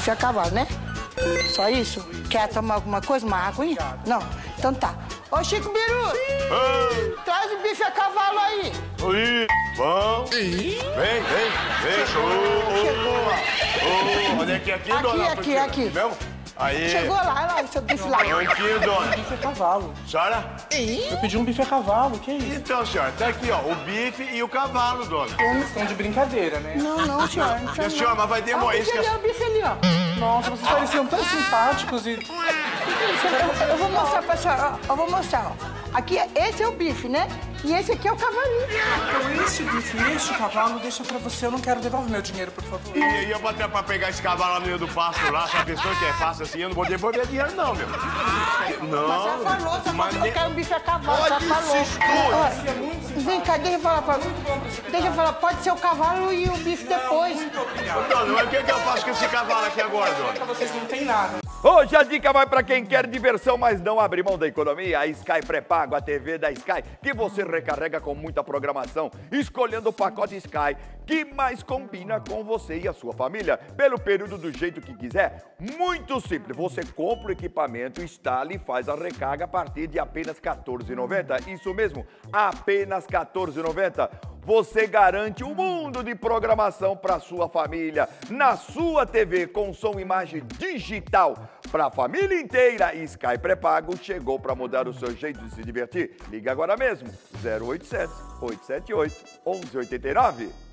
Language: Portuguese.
bife a cavalo, né? Só isso? Quer tomar alguma coisa, uma aguinha? Não? Então tá. Ô, Chico Biru, traz o bife a cavalo aí. Oi, bom. Vem. Chegou. Onde é que é aqui, dona? Aqui. Mesmo? Aí. Chegou lá, seu bife lá. Aqui, dona. Bife a cavalo. Senhora? Eu pedi um bife a cavalo, que é isso? Então, senhora, tá aqui, ó, o bife e o cavalo, dona. Estão de brincadeira, né? Não, senhora. Minha senhora, mas vai demorar. O bife ali, ó. Nossa, vocês pareciam tão simpáticos e... Eu vou mostrar pra senhora, eu vou mostrar, ó. Aqui, esse é o bife, né? E esse aqui é o cavalinho. Então, este bife e este cavalo, deixa pra você. Eu não quero devolver meu dinheiro, por favor. E eu vou até pra pegar esse cavalo lá no meio do pasto lá, se a pessoa que é fácil assim, eu não vou devolver dinheiro, não, meu. Não. Mas já falou, você falou que eu quero um bife a cavalo, já falou. Olha, vem cá, deixa eu falar, pode ser o cavalo e o bife depois. dona, mas o que eu faço com esse cavalo aqui agora, dona? Pra vocês não tem nada. Hoje a dica vai para quem quer diversão, mas não abre mão da economia. A Sky pré-pago, a TV da Sky, que você recarrega com muita programação, escolhendo o pacote Sky que mais combina com você e a sua família, pelo período do jeito que quiser. Muito simples, você compra o equipamento, instala e faz a recarga a partir de apenas R$ 14,90. Isso mesmo, apenas R$ 14,90. Você garante um mundo de programação para sua família, na sua TV, com som e imagem digital, para a família inteira. Sky pré-pago chegou para mudar o seu jeito de se divertir. Liga agora mesmo, 0800 878 1189.